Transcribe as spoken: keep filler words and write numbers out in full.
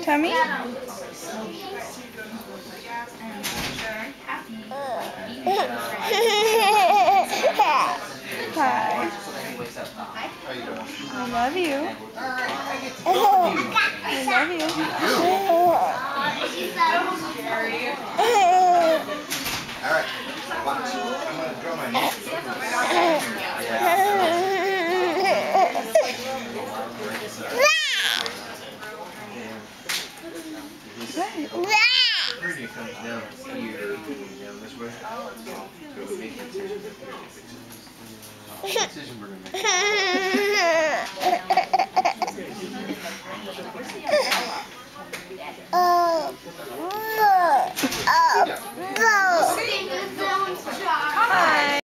tummy? Hi. I love you. I love you. Alright, watch. I'm going to draw my name. Pretty comes down here, down this way. So we make that decision. What decision we're going to make? Oh.